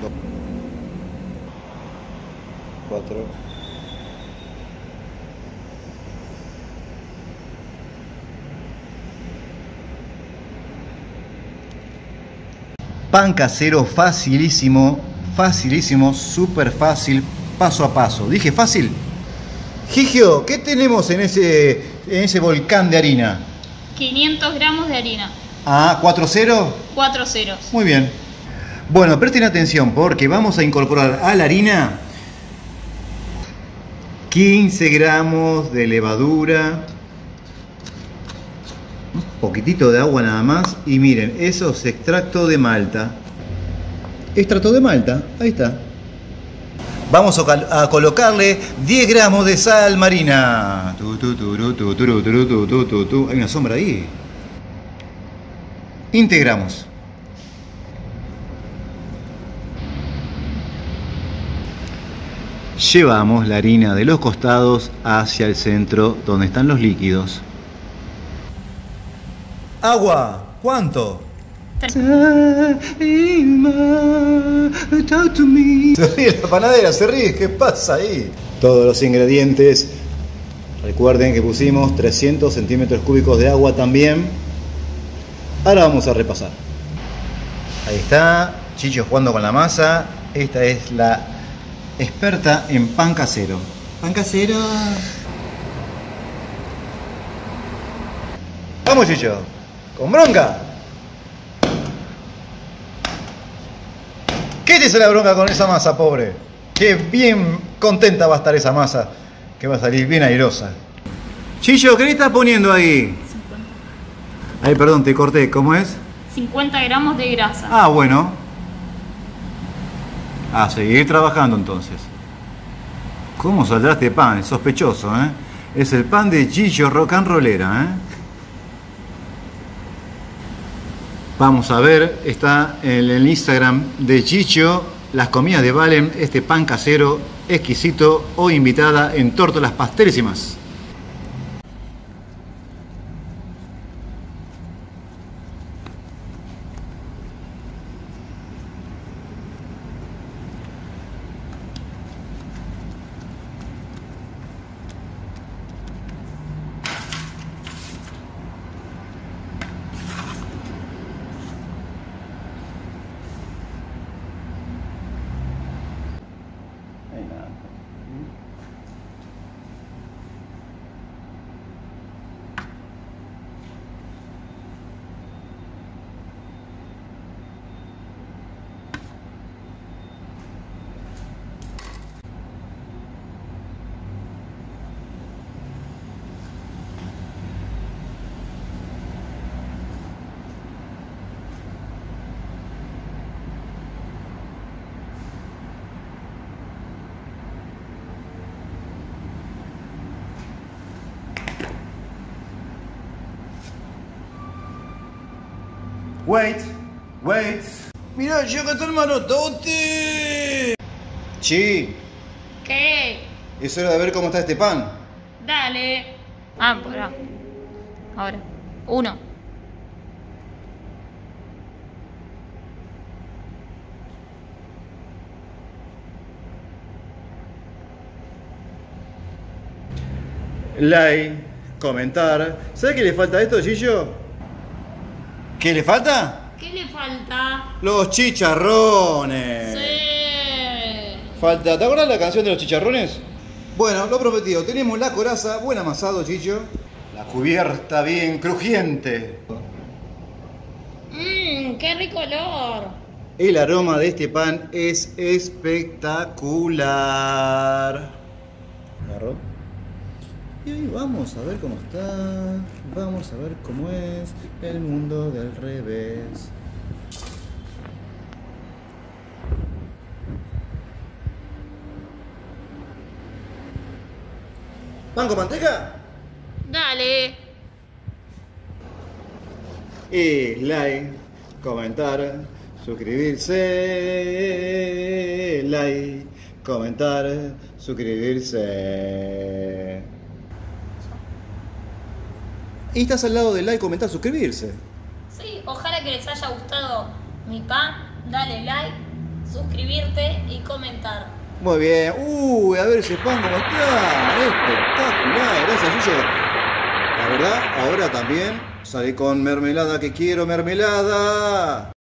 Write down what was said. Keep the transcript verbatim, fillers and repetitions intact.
cuatro. Pan casero facilísimo, facilísimo, súper fácil, paso a paso. ¿Dije fácil? Gigio, ¿qué tenemos en ese, en ese volcán de harina? quinientos gramos de harina. Ah, ¿cuatro cero? cuatro ceros. Muy bien. Bueno, presten atención porque vamos a incorporar a la harina quince gramos de levadura, un poquitito de agua nada más, y miren, eso es extracto de malta. Extracto de malta, ahí está. Vamos a, a colocarle diez gramos de sal marina. Tu, tu, tu, tu, tu, tu, tu, tu, tu, tu, tu. Hay una sombra ahí. Integramos. Llevamos la harina de los costados hacia el centro donde están los líquidos. Agua, ¿cuánto? Se ríe la panadera, se ríe, ¿qué pasa ahí? Todos los ingredientes. Recuerden que pusimos trescientos centímetros cúbicos de agua también. Ahora vamos a repasar. Ahí está, Chicho jugando con la masa. Esta es la experta en pan casero. Pan casero. Vamos, Chicho, con bronca. ¿Qué te hizo la bronca con esa masa, pobre? Qué bien contenta va a estar esa masa, que va a salir bien airosa. Chicho, ¿qué le estás poniendo ahí? cincuenta. Ay, perdón, te corté, ¿cómo es? cincuenta gramos de grasa. Ah, bueno. A seguir trabajando entonces. ¿Cómo saldrá este pan? Es sospechoso, ¿eh? Es el pan de Chicho Rock and Rollera, ¿eh? Vamos a ver, está en el Instagram de Chicho, las comidas de Valen, este pan casero exquisito, hoy invitada en Tórtolas, Pasteles y más. Wait, wait. Mirá, llega tu hermano Tote. Chi, ¿Qué? es hora de ver cómo está este pan. Dale. Ah, pará. Ahora. Uno. Like, comentar. ¿Sabes qué le falta a esto, Gillo? ¿Qué le falta? ¿Qué le falta? Los chicharrones. Sí. Falta, ¿te acuerdas la canción de los chicharrones? Bueno, lo prometido, tenemos la coraza, buen amasado, Chicho. La cubierta bien crujiente. Mmm, qué rico olor. El aroma de este pan es espectacular. ¿Agarró? Y hoy vamos a ver cómo está. Vamos a ver cómo es el mundo del revés. ¿Pan con manteca? Dale. Y like, comentar, suscribirse. Like, comentar, suscribirse. Y estás al lado del like, comentar, suscribirse. Sí, ojalá que les haya gustado mi pan. Dale like, suscribirte y comentar. Muy bien. Uy, a ver ese pan cómo está. Espectacular. Gracias, Yuyo. La verdad, ahora también salí con mermelada, que quiero mermelada.